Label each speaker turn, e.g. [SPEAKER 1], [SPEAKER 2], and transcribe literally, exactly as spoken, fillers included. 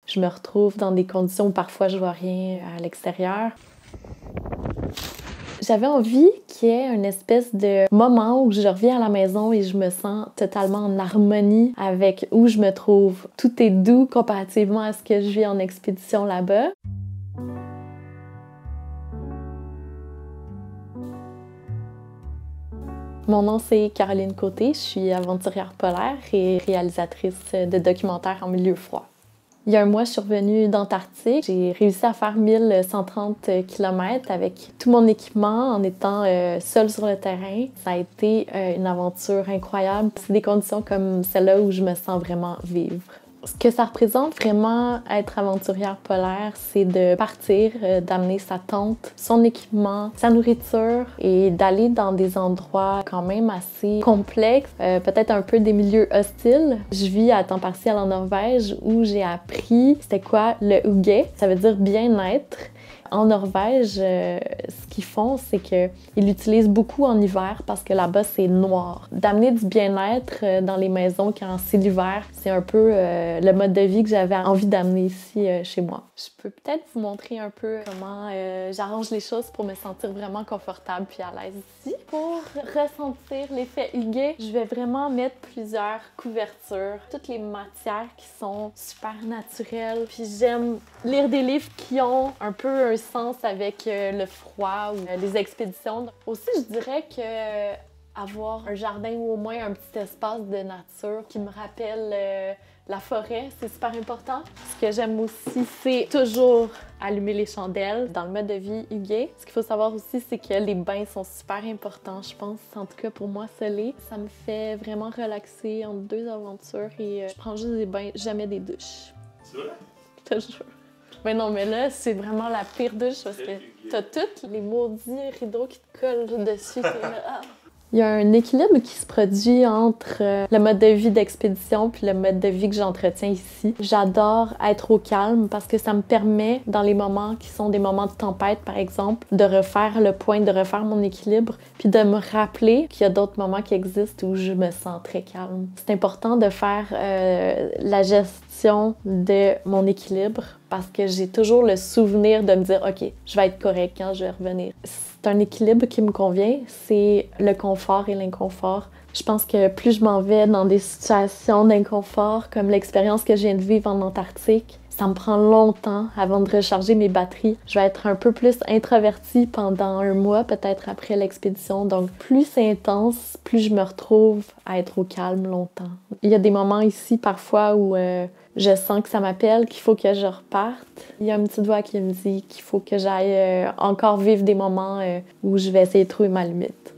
[SPEAKER 1] Je me retrouve dans des conditions où parfois je vois rien à l'extérieur. J'avais envie qu'il y ait une espèce de moment où je reviens à la maison et je me sens totalement en harmonie avec où je me trouve. Tout est doux comparativement à ce que je vis en expédition là-bas. Mon nom, c'est Caroline Côté. Je suis aventurière polaire et réalisatrice de documentaires en milieu froid. Il y a un mois, je suis revenue d'Antarctique. J'ai réussi à faire mille cent trente kilomètres avec tout mon équipement en étant euh, seule sur le terrain. Ça a été euh, une aventure incroyable. C'est des conditions comme celle-là où je me sens vraiment vivre. Ce que ça représente vraiment être aventurière polaire, c'est de partir, euh, d'amener sa tente, son équipement, sa nourriture et d'aller dans des endroits quand même assez complexes, euh, peut-être un peu des milieux hostiles. Je vis à temps partiel en Norvège où j'ai appris c'était quoi le hygge, ça veut dire bien-être. En Norvège, euh, ce qu'ils font, c'est qu'ils l'utilisent beaucoup en hiver parce que là-bas, c'est noir. D'amener du bien-être euh, dans les maisons quand c'est l'hiver, c'est un peu euh, le mode de vie que j'avais envie d'amener ici euh, chez moi. Je peux peut-être vous montrer un peu comment euh, j'arrange les choses pour me sentir vraiment confortable puis à l'aise ici. Pour ressentir l'effet hygge, je vais vraiment mettre plusieurs couvertures, toutes les matières qui sont super naturelles. Puis j'aime lire des livres qui ont un peu un sens avec euh, le froid ou euh, les expéditions. Aussi, je dirais que euh, avoir un jardin ou au moins un petit espace de nature qui me rappelle euh, la forêt, c'est super important. Ce que j'aime aussi, c'est toujours allumer les chandelles dans le mode de vie hygge. Ce qu'il faut savoir aussi, c'est que les bains sont super importants, je pense. En tout cas, pour moi, ça l'est. Ça me fait vraiment relaxer entre deux aventures et euh, je prends juste des bains, jamais des douches.
[SPEAKER 2] C'est vrai?
[SPEAKER 1] Toujours. Mais non, mais là, c'est vraiment la pire douche parce que t'as tous les maudits rideaux qui te collent dessus. Là, ah. Il y a un équilibre qui se produit entre euh, le mode de vie d'expédition puis le mode de vie que j'entretiens ici. J'adore être au calme parce que ça me permet, dans les moments qui sont des moments de tempête, par exemple, de refaire le point, de refaire mon équilibre, puis de me rappeler qu'il y a d'autres moments qui existent où je me sens très calme. C'est important de faire euh, la gestion de mon équilibre parce que j'ai toujours le souvenir de me dire « OK, je vais être correct quand je vais revenir ». C'est un équilibre qui me convient, c'est le confort et l'inconfort. Je pense que plus je m'en vais dans des situations d'inconfort, comme l'expérience que je viens de vivre en Antarctique, ça me prend longtemps avant de recharger mes batteries. Je vais être un peu plus introvertie pendant un mois, peut-être après l'expédition. Donc, plus c'est intense, plus je me retrouve à être au calme longtemps. Il y a des moments ici, parfois, où euh, je sens que ça m'appelle, qu'il faut que je reparte. Il y a une petite voix qui me dit qu'il faut que j'aille euh, encore vivre des moments euh, où je vais essayer de trouver ma limite.